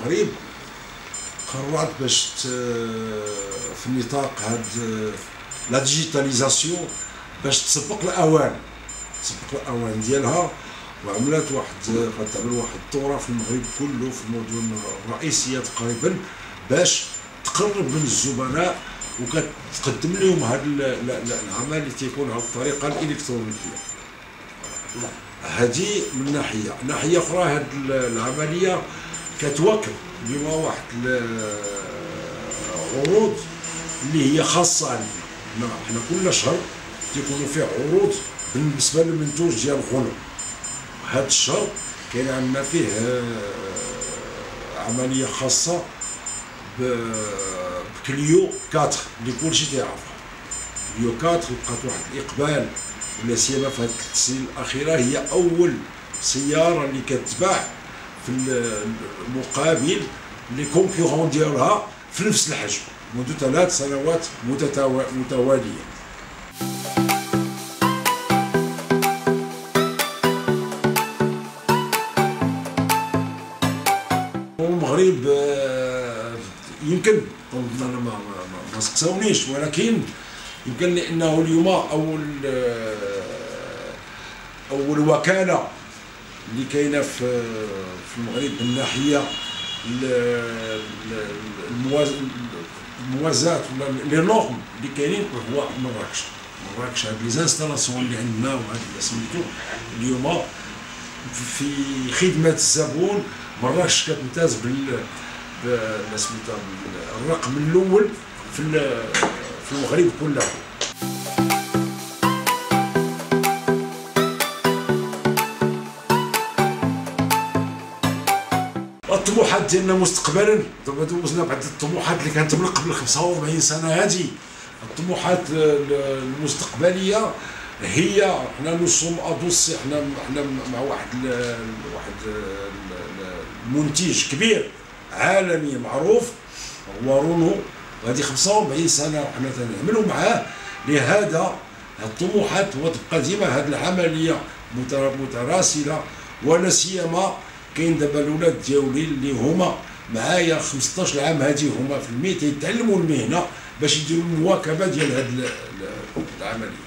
المغرب قررت باش في نطاق هاد لا ديجيتاليزاسيون باش تسبق الاوان ديالها، وعملت تعمل واحد الثوره في المغرب كله في المدن الرئيسيه تقريبا باش تقرب من الزبناء وكتقدم لهم هذا العمل اللي تيكون على الطريقه الالكترونيه. هذه من ناحيه اخرى هذه العمليه كتواكب اليوم واحد العروض اللي هي خاصه علينا. حنا كل شهر تيكونوا فيه عروض بالنسبه للمنتوج ديال الغنم. هذا الشهر كاين عندنا فيه عمليه خاصه بكليو 4 اللي كلشي تيعرفها. كليو 4 لقات واحد الاقبال، ولا سيما في هذه 3 سنين الاخيره هي اول سياره اللي كتباع في المقابل لي كونكورون ديالها في نفس الحجم منذ 3 سنوات متواليه. المغرب يمكن انا ما سقساونيش، ولكن يمكن لانه اليوم اول وكاله اللي كاينه في المغرب من ناحيه الموازات ولا لي نورم اللي كاينين هو مراكش. هاد لي زانستالاسيون اللي عندنا وهاد اللي سميتو اليوم في خدمه الزبون، مراكش كتمتاز سميتها الرقم الاول في المغرب كله. الطموحات ديالنا مستقبلا، دابا دوزنا بعض الطموحات اللي كانت من قبل 45 سنه. هذه الطموحات المستقبليه هي حنا نوصلوا ادوسي، حنا مع واحد المنتج كبير عالمي معروف هو رونو، وهذه 45 سنه وحنا تنعملوا معاه. لهذا الطموحات وتبقى ديما هذه العمليه متراسله، ولا سيما كاين دابا الاولاد ديالي اللي هما معايا 15 عام، هذه هما في الميت يتعلموا المهنه باش يديروا المواكبه ديال هذه العمليه.